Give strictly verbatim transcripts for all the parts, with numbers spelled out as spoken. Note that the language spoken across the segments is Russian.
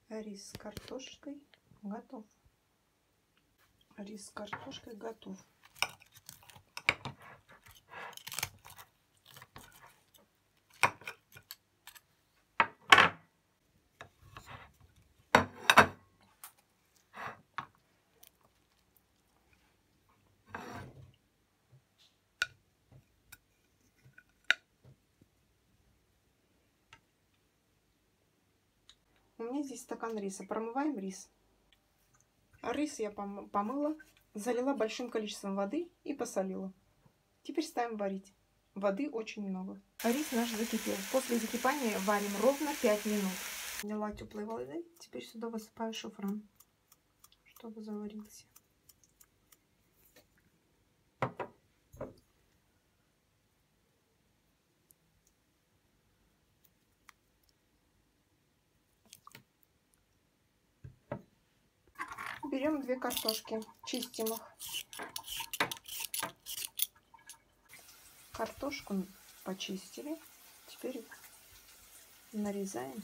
Рис с картошкой готов. Рис с картошкой готов. У меня здесь стакан риса. Промываем рис. Рис я помыла, залила большим количеством воды и посолила. Теперь ставим варить. Воды очень много. Рис наш закипел. После закипания варим ровно пять минут. Налила теплой воды. Теперь сюда высыпаю шафран, чтобы заварился. Берем две картошки, чистим их. Картошку почистили. Теперь нарезаем.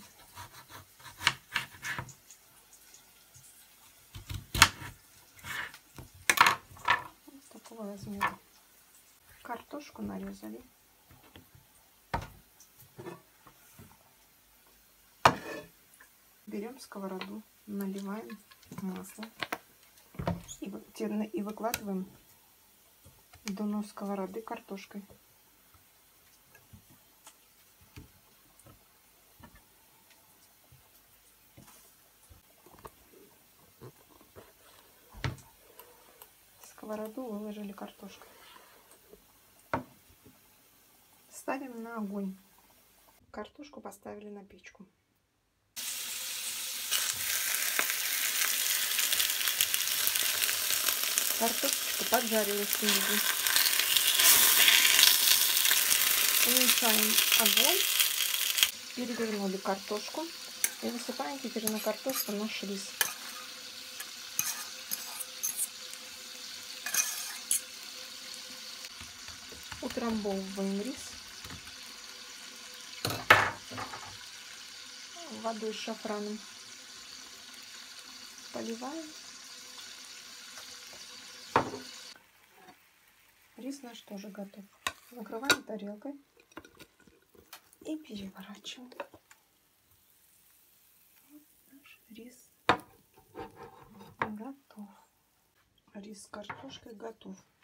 Вот такого размера. Картошку нарезали. Берем сковороду, наливаем масло и, и выкладываем дно сковороды картошкой. Сковороду выложили картошкой. Ставим на огонь. Картошку поставили на печку. Картошечка поджарилась снизу. Уменьшаем огонь. Перевернули картошку. И высыпаем теперь на картошку наш рис. Утрамбовываем рис. Водой с шафраном. Поливаем. Рис наш тоже готов. Накрываем тарелкой и переворачиваем. Вот наш рис готов. Рис с картошкой готов.